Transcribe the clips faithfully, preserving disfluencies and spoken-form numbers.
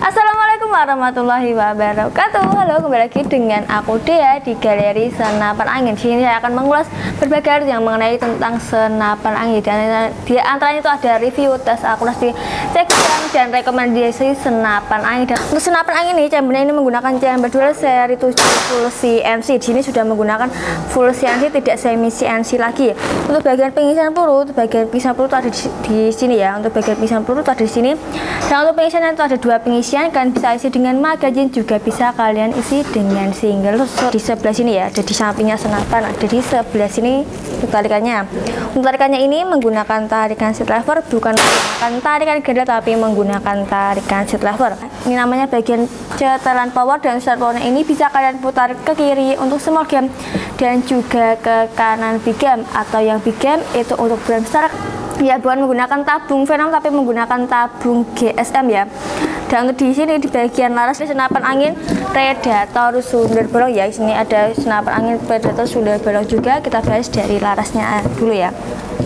Assalamualaikum warahmatullahi wabarakatuh. Halo, kembali lagi dengan aku Dea di Galeri Senapan Angin. Di sini saya akan mengulas berbagai hal yang mengenai tentang senapan angin. Dan di antaranya itu ada review, tes akurasi, cek dan rekomendasi senapan angin. Dan untuk senapan angin ini, chambernya ini menggunakan chamber dual seri tujuh full C N C. Di sini sudah menggunakan full C N C, tidak semi C N C lagi. Untuk bagian pengisian peluru, untuk bagian pengisian peluru itu ada di, di sini ya. Untuk bagian pengisian peluru itu ada di sini. Dan untuk pengisian itu ada dua pengisian, kalian bisa isi dengan magazine, juga bisa kalian isi dengan single. Di sebelah sini ya, ada di sampingnya senapan, ada di sebelah sini untuk tarikannya. Untuk tarikannya ini menggunakan tarikan seat lever, bukan menggunakan tarikan ganda tapi menggunakan tarikan seat lever. Ini namanya bagian setelan power, dan setelan powernya ini bisa kalian putar ke kiri untuk small game dan juga ke kanan big game, atau yang big game itu untuk brand besar ya, bukan menggunakan tabung Venom tapi menggunakan tabung G S M ya. Dan untuk di sini di bagian laras senapan angin Predator sumber bolong ya. Di sini ada senapan angin Predator sumber bolong juga. Kita bahas dari larasnya dulu ya.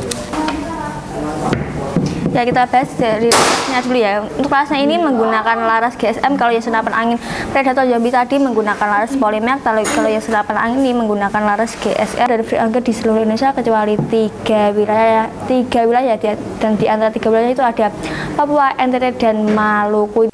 Ya, kita bahas dari larasnya dulu ya. Untuk larasnya ini menggunakan laras G S M. Kalau yang senapan angin Predator Zombie tadi menggunakan laras Polymer. Kalau kalau yang senapan angin ini menggunakan laras G S R. Dari free ongkir di seluruh Indonesia kecuali tiga wilayah, tiga wilayah dan di antara tiga wilayah itu ada Papua, N T T dan Maluku.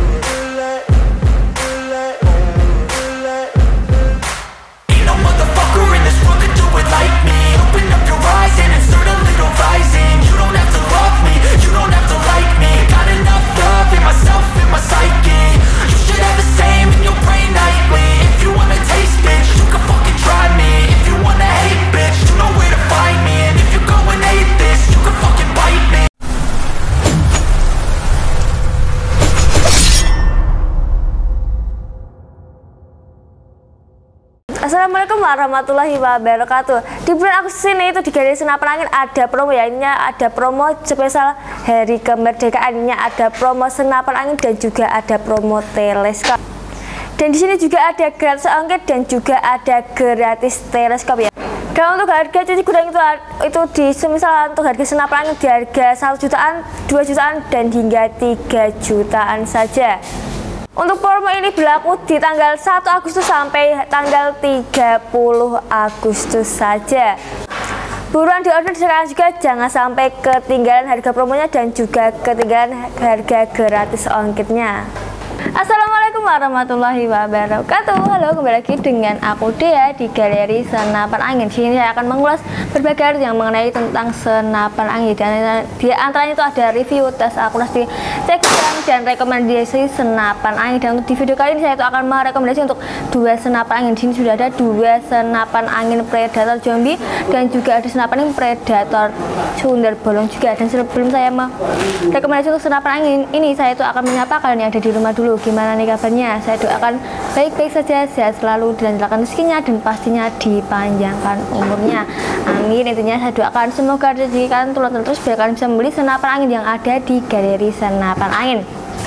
Assalamualaikum warahmatullahi wabarakatuh. Di bulan Agustus ini itu di Galeri Senapan Angin ada promo ya. Ini ada promo spesial Hari Kemerdekaan. Ini ada promo senapan angin dan juga ada promo teleskop. Dan di sini juga ada gratis ongkir dan juga ada gratis teleskop ya. Dan untuk harga cuci gudang itu itu di semisal untuk harga senapan angin di harga satu jutaan, dua jutaan dan hingga tiga jutaan saja. Untuk promo ini berlaku di tanggal satu Agustus sampai tanggal tiga puluh Agustus saja. Buruan di order sekarang juga, jangan sampai ketinggalan harga promonya dan juga ketinggalan harga gratis ongkirnya. Assalamualaikum warahmatullahi wabarakatuh. Halo, kembali lagi dengan aku Dea di Galeri Senapan Angin. Di sini saya akan mengulas berbagai hal yang mengenai tentang senapan angin. Dan di antaranya itu ada review, tes akurasi, cek dan rekomendasi senapan angin. Dan untuk di video kali ini saya itu akan merekomendasi untuk dua senapan angin. Di sini sudah ada dua senapan angin Predator Zombie dan juga ada senapan angin Predator sumber bolong juga. Dan sebelum saya merekomendasi untuk senapan angin ini, saya itu akan menyapa kalian yang ada di rumah dulu. Gimana nih kabarnya? Saya doakan baik-baik saja, sehat selalu, dilancarkan rezekinya dan pastinya dipanjangkan umurnya. Amin. Intinya saya doakan semoga rezeki kalian tular terus biar kalian bisa membeli senapan angin yang ada di Galeri Senapan Angin.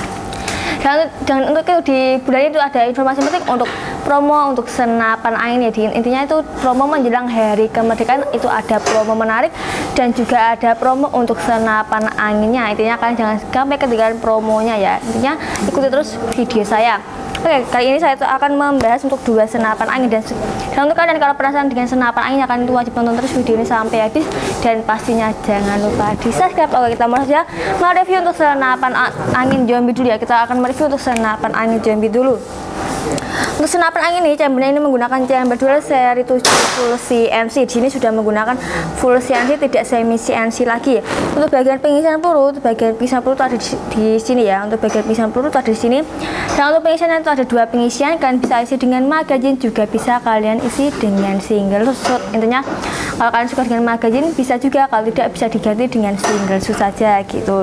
Dan, dan untuk itu di bulan itu ada informasi penting untuk promo untuk senapan angin ya. Di, intinya itu promo menjelang Hari Kemerdekaan itu ada promo menarik dan juga ada promo untuk senapan anginnya. Intinya kalian jangan sampai ketinggalan promonya ya. Intinya ikuti terus video saya. Oke, kali ini saya akan membahas untuk dua senapan angin. Dan, dan untuk kalian kalau penasaran dengan senapan angin, akan wajib nonton terus video ini sampai habis dan pastinya jangan lupa di subscribe. Oke, kita mulai saja mereview untuk senapan angin zombie dulu ya. Kita akan mereview untuk senapan angin zombie dulu. Untuk senapan angin ini, chambernya ini menggunakan chamber dual seri tujuh full C N C. Di sini sudah menggunakan full C N C, tidak semi C N C lagi. Untuk bagian pengisian peluru, untuk bagian pengisian peluru itu ada di, di sini ya. Untuk bagian pengisian peluru itu ada di sini. Dan untuk pengisian itu ada dua pengisian, kalian bisa isi dengan magazine, juga bisa kalian isi dengan single shoot. Intinya kalau kalian suka dengan magazine bisa juga, kalau tidak bisa diganti dengan single shoot saja gitu.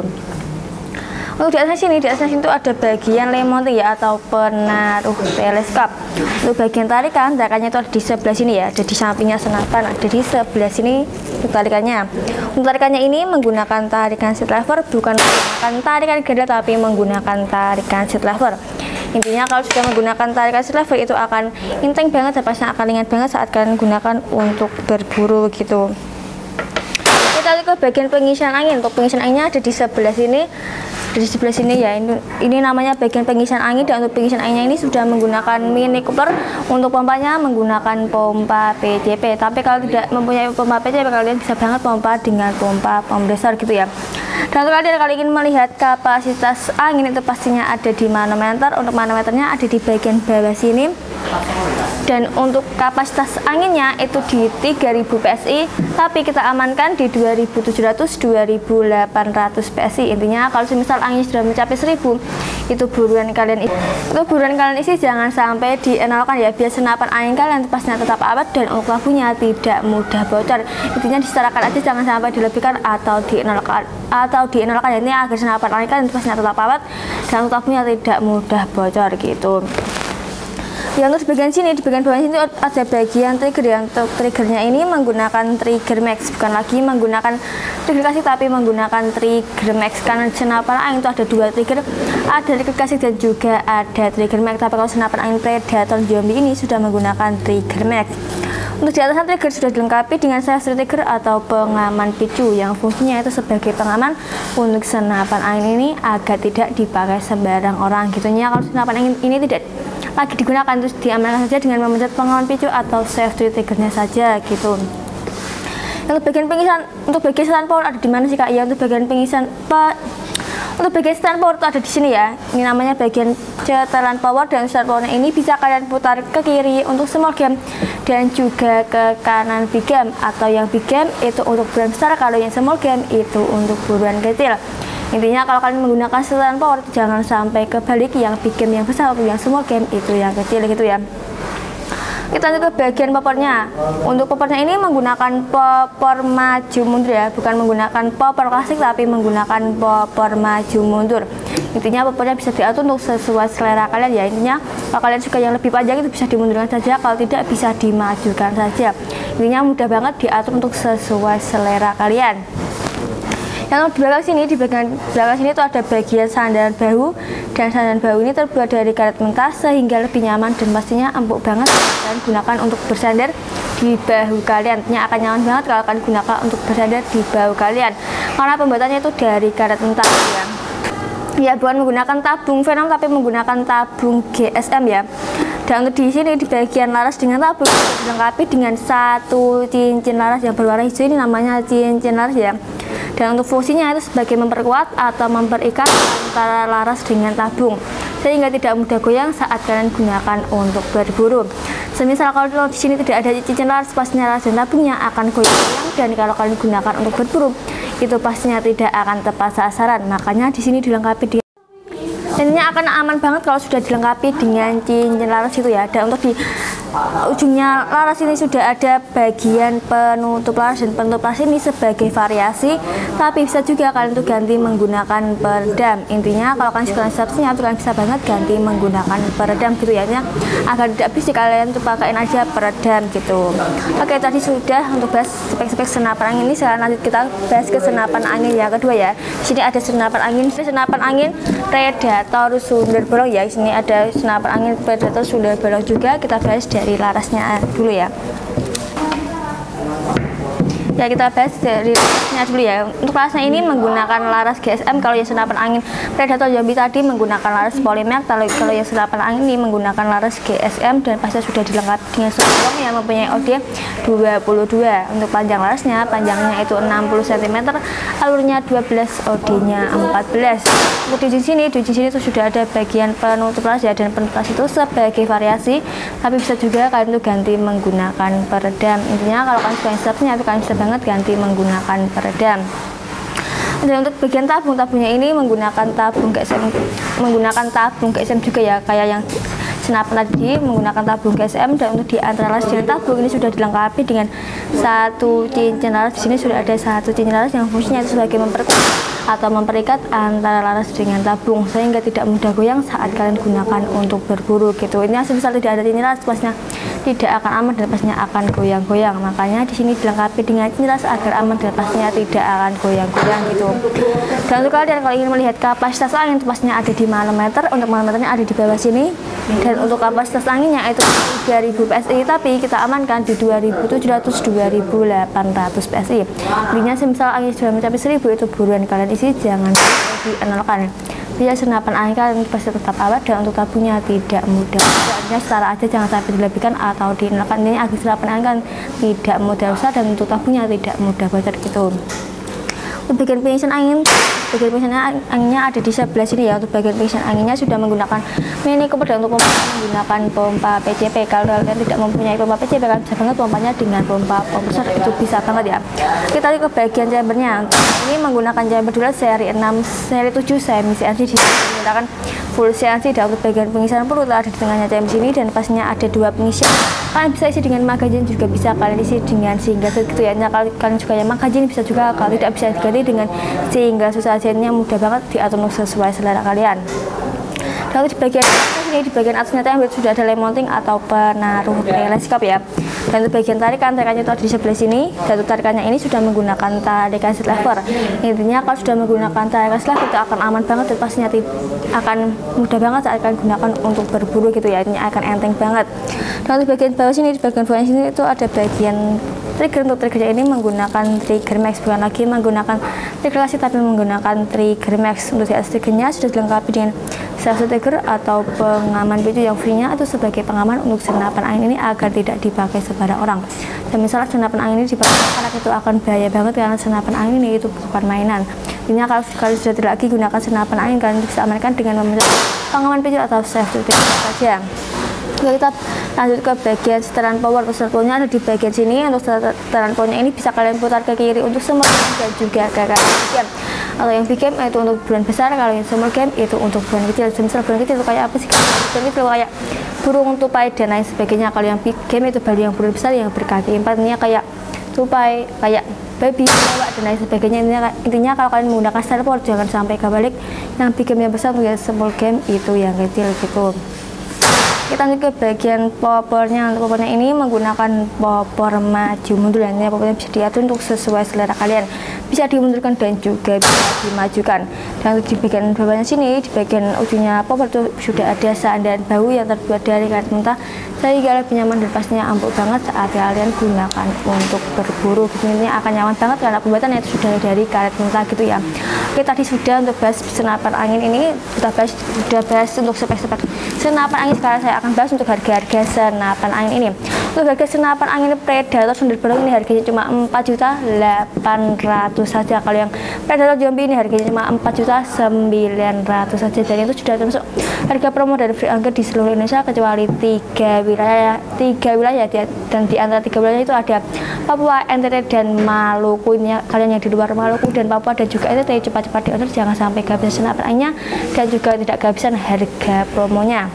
Untuk di atas sini, di atas sini itu ada bagian lemon ya atau penaruh teleskop. Untuk bagian tarikan, tarikannya itu ada di sebelah sini ya, ada di sampingnya senapan, ada di sebelah sini untuk tarikannya. Untuk tarikannya ini menggunakan tarikan seat lever, bukan menggunakan tarikan ganda tapi menggunakan tarikan seat lever. Intinya kalau sudah menggunakan tarikan seat lever itu akan enteng banget dan pastinya akan ringan banget saat kalian gunakan untuk berburu gitu. Kita ke bagian pengisian angin. Untuk pengisian anginnya ada di sebelah sini. Di sebelah sini ya, ini, ini namanya bagian pengisian angin, dan untuk pengisian anginnya ini sudah menggunakan mini coupler. Untuk pompanya menggunakan pompa P C P, tapi kalau tidak mempunyai pompa P C P kalian bisa banget pompa dengan pompa kompresor gitu ya. Dan untuk kalian kalau ingin melihat kapasitas angin itu pastinya ada di manometer. Untuk manometernya ada di bagian bawah sini, dan untuk kapasitas anginnya itu di tiga ribu P S I, tapi kita amankan di dua ribu tujuh ratus sampai dua ribu delapan ratus P S I. Intinya kalau semisal angin sudah mencapai seribu, itu buruan kalian isi, itu buruan kalian isi, jangan sampai dienolkan ya, biar senapan angin kalian pastinya tetap awet dan untuk lampunya tidak mudah bocor. Intinya disetarakan aja, jangan sampai dilebihkan atau dienolkan atau dienolkan ya, ini agar senapan angin kalian pastinya tetap awet dan untuk lampunya tidak mudah bocor gitu. Yang untuk bagian sini, di bagian bawah sini ada bagian trigger. Yang untuk triggernya ini menggunakan trigger max, bukan lagi menggunakan trigger kasih tapi menggunakan trigger max. Karena senapan angin itu ada dua trigger, ada trigger kasih dan juga ada trigger max. Tapi kalau senapan angin predator zombie ini sudah menggunakan trigger max. Untuk di atasnya trigger sudah dilengkapi dengan safety trigger atau pengaman picu yang fungsinya itu sebagai pengaman untuk senapan angin ini agar tidak dipakai sembarang orang gitu ya. Kalau senapan angin ini tidak lagi digunakan, terus diamankan saja dengan memencet pengaman picu atau safety triggernya saja gitu. Untuk bagian pengisian, untuk bagian setelan power ada di mana sih kak? Ya, untuk bagian pengisian apa? Untuk bagian setelan power itu ada di sini ya. Ini namanya bagian setelan power, dan setelan powernya ini bisa kalian putar ke kiri untuk small game dan juga ke kanan big game, atau yang big game itu untuk buruan besar, kalau yang small game itu untuk buruan kecil. Intinya kalau kalian menggunakan setelan power jangan sampai kebalik, yang big game yang besar atau yang small game itu yang kecil gitu ya. Kita lanjut ke bagian popornya. Untuk popornya ini menggunakan popor maju mundur ya, bukan menggunakan popor klasik tapi menggunakan popor maju mundur. Intinya popornya bisa diatur untuk sesuai selera kalian ya. Intinya kalau kalian suka yang lebih panjang itu bisa dimundurkan saja, kalau tidak bisa dimajukan saja. Intinya mudah banget diatur untuk sesuai selera kalian. Yang di belakang sini, di bagian belakang sini itu ada bagian sandaran bahu, dan sandaran bahu ini terbuat dari karet mentah sehingga lebih nyaman dan pastinya empuk banget kalian gunakan untuk bersandar di bahu kalian. Ini akan nyaman banget kalau kalian gunakan untuk bersandar di bahu kalian karena pembuatannya itu dari karet mentah ya. Ya, bukan menggunakan tabung Venom tapi menggunakan tabung G S M ya. Dan untuk di sini di bagian laras dengan tabung dilengkapi dengan satu cincin laras yang berwarna hijau, ini namanya cincin laras ya. Dan untuk fungsinya itu sebagai memperkuat atau memperikat antara laras dengan tabung sehingga tidak mudah goyang saat kalian gunakan untuk berburu. Semisal kalau di sini tidak ada cincin laras, pastinya laras dan tabungnya akan goyang, dan kalau kalian gunakan untuk berburu itu pastinya tidak akan tepat sasaran. Makanya di sini dilengkapi di intinya akan aman banget kalau sudah dilengkapi dengan cincin laras itu ya. Dan untuk di ujungnya laras ini sudah ada bagian penutup laras, dan penutup laras ini sebagai variasi, tapi bisa juga kalian tuh ganti menggunakan peredam. Intinya kalau kalian suka subsnya tuh kalian bisa banget ganti menggunakan peredam gitu ya, agar tidak berisik kalian tuh pakaiin aja peredam gitu. Oke, tadi sudah untuk bahas spek-spek senapan angin ini. Sekarang lanjut kita bahas ke senapan angin yang kedua ya. Di sini ada senapan angin, senapan angin predator sumber bolong ya. Di sini ada senapan angin predator sumber bolong juga. Kita bahas dari larasnya dulu ya. Ya, kita bahas dari larasnya dulu ya. Untuk larasnya ini menggunakan laras G S M. Kalau yang senapan angin predator zombie tadi menggunakan laras Polymer. Kalau kalau yang senapan angin ini menggunakan laras G S M, dan pasti sudah dilengkapi dengan sebelum yang mempunyai O D dua puluh dua. Untuk panjang larasnya, panjangnya itu enam puluh sentimeter, alurnya dua belas, O D-nya empat belas. Untuk di sini, di sini itu sudah ada bagian penutup laras ya, dan penutup laras itu sebagai variasi, tapi bisa juga kalian tuh ganti menggunakan peredam. Intinya kalau kalian suka subnya itu kalian bisa banget ganti menggunakan peredam. Dan untuk bagian tabung, tabungnya ini menggunakan tabung G S M, menggunakan tabung G S M juga ya, kayak yang senapan tadi menggunakan tabung G S M. Dan untuk di antara laras dengan tabung ini sudah dilengkapi dengan satu cincin laras. Di sini sudah ada satu cincin laras yang fungsinya itu sebagai memperkuat atau memperikat antara laras dengan tabung sehingga tidak mudah goyang saat kalian gunakan untuk berburu gitu. Ini semisal tidak ada cincin laras, pastinya tidak akan aman dan pastinya akan goyang-goyang. Makanya di sini dilengkapi dengan jelas agar aman dan pastinya tidak akan goyang-goyang gitu. Dan untuk kalian kalau ingin melihat kapasitas angin itu pastinya ada di manometer. Untuk manometernya ada di bawah sini. Dan untuk kapasitas anginnya itu tiga ribu P S I, tapi kita amankan di dua ribu tujuh ratus sampai dua ribu delapan ratus P S I. Intinya semisal angin sudah mencapai seribu itu buruan kalian isi, jangan dienolkan. Biar senapan angin kalian pasti tetap awet dan untuk tabungnya tidak mudah. Artinya setara aja, jangan sampai dilebihkan atau dienolkan. Ini agar senapan angin kan tidak mudah rusak dan untuk tabungnya tidak mudah bocor gitu. Untuk bagian pengisian angin, bagian pengisian anginnya ada di sebelah sini ya. Untuk bagian pengisian anginnya sudah menggunakan mini cooper dan untuk pompa menggunakan pompa P C P. Kalau kalian tidak mempunyai pompa P C P, kalian bisa banget pompanya dengan pompa kompresor, itu bisa banget ya. Kita lihat ke bagian chambernya. Ini menggunakan chamber dulu seri enam, seri tujuh semi C N C, menggunakan full C N C. Dan untuk bagian pengisian peluru ada di tengahnya chamber sini dan pastinya ada dua pengisian. Kalian bisa isi dengan magazine, juga bisa kalian isi dengan single gitu ya. Nah, kalau kalian juga yang magazine bisa juga, kalau tidak bisa diganti dengan single sesajennya, mudah banget diatur sesuai selera kalian. Lalu di bagian atas ini, di bagian atasnya tembok sudah ada lem mounting atau penaruh teleskop ya. Dan untuk bagian tarikan, tarikannya itu ada di sebelah sini. Dan untuk tarikannya ini sudah menggunakan tarikan lever. Intinya kalau sudah menggunakan tarikan lever itu akan aman banget dan pastinya akan mudah banget saat kalian gunakan untuk berburu gitu ya. Ini akan enteng banget. Dan untuk bagian bawah sini, di bagian bawah sini itu ada bagian trigger. Untuk triggernya ini menggunakan trigger max, bukan lagi menggunakan trigger klasik tapi menggunakan trigger max. Untuk triggernya sudah dilengkapi dengan sensor trigger atau pengaman picu yang free-nya itu sebagai pengaman untuk senapan angin ini agar tidak dipakai sebarang orang. Dan misalnya senapan angin ini dipakai anak itu akan bahaya banget karena senapan angin ini itu bukan mainan. Intinya kalau kalian sudah tidak lagi gunakan senapan angin, kalian bisa amankan dengan memencet pengaman picu atau safety trigger saja. Kita lanjut ke bagian setelan power. Setelannya ada di bagian sini. Untuk setelan powernya ini bisa kalian putar ke kiri untuk small game dan juga ke kanan. Kalau yang big game itu untuk bulan besar, kalau yang small game itu untuk bulan kecil. Misal bulan kecil itu kayak apa sih? Bulan kecil kayak burung, tupai dan lain sebagainya. Kalau yang big game itu baru yang bulan besar yang berkaki empat, ini kayak tupai, kayak baby, lewat dan lain sebagainya. Intinya, intinya kalau kalian menggunakan style power jangan sampai kebalik. Yang big game yang besar untuk yang small game itu yang kecil gitu. Kita lanjut ke bagian popornya. Untuk popornya ini menggunakan popor maju mundur, dan popornya bisa diatur untuk sesuai selera kalian, bisa dimundurkan dan juga bisa dimajukan. Dan di bagian bawahnya sini, di bagian ujungnya popor itu sudah ada sandaran bahu yang terbuat dari karet mentah sehingga lebih nyaman dan pastinya empuk banget saat kalian gunakan untuk berburu. Ini akan nyaman banget karena pembuatannya itu sudah dari karet mentah gitu ya. Oke, tadi sudah untuk bahas senapan angin ini, kita bahas sudah bahas untuk spek-spek senapan angin. Sekarang saya akan bahas untuk harga-harga senapan angin ini. Untuk harga senapan angin Predator Thunderbird ini harganya cuma empat juta delapan ratus saja. Kalau yang Predator Zombie ini harganya cuma empat juta sembilan ratus saja. Dan itu sudah termasuk harga promo dari free ongkir di seluruh Indonesia kecuali tiga wilayah. Tiga wilayah dan di antara tiga wilayah itu ada Papua, N T T dan Maluku. Ini kalian yang di luar Maluku dan Papua dan juga N T T cepat-cepat di order, jangan sampai kehabisan senapan anginnya dan juga tidak kehabisan harga promonya.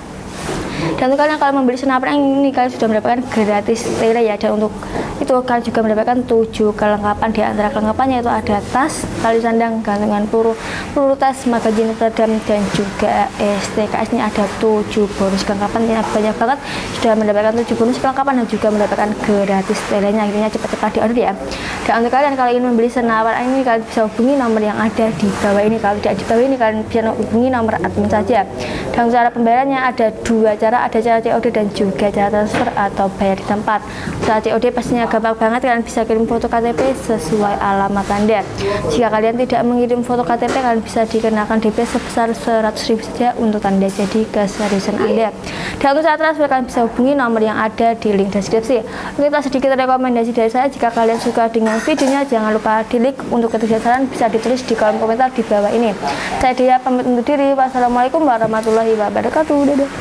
Dan untuk kalian kalau membeli senapan angin ini, kalian sudah mendapatkan gratis tele ya. Dan untuk itu kalian juga mendapatkan tujuh kelengkapan. Di antara kelengkapannya itu ada tas, tali sandang, gantungan peluru, peluru tas, magazin peredam dan juga S T K S. Ini ada tujuh bonus kelengkapan. Ini banyak banget, sudah mendapatkan tujuh bonus kelengkapan dan juga mendapatkan gratis telenya. Intinya cepat-cepat di order ya. Dan untuk kalian kalau ingin membeli senapan angin ini, kalian bisa hubungi nomor yang ada di bawah ini. Kalau tidak di bawah ini, kalian bisa hubungi nomor admin saja. Dan cara pembayarannya ada dua cara, ada cara C O D dan juga cara transfer atau bayar di tempat. Cara C O D pastinya gampang banget, kalian bisa kirim foto K T P sesuai alamat Anda. Jika kalian tidak mengirim foto K T P, kalian bisa dikenakan D P sebesar seratus ribu saja untuk tanda jadi keseriusan Anda. Dan untuk cara transfer, kalian bisa hubungi nomor yang ada di link deskripsi. Kita sedikit rekomendasi dari saya, jika kalian suka dengan videonya, jangan lupa di like. Untuk ketiga saran bisa ditulis di kolom komentar di bawah ini. Saya Dia pamit undur diri. Wassalamualaikum warahmatullahi wabarakatuh. Dadah.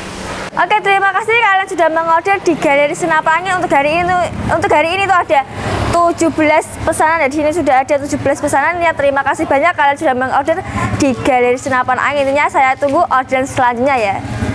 Oke, terima kasih kalian sudah mengorder di galeri senapan angin. Untuk hari ini untuk hari ini tuh ada tujuh belas pesanan. Di sini sudah ada tujuh belas pesanan ya. Terima kasih banyak kalian sudah mengorder di galeri senapan angin. Intinya saya tunggu orderan selanjutnya ya.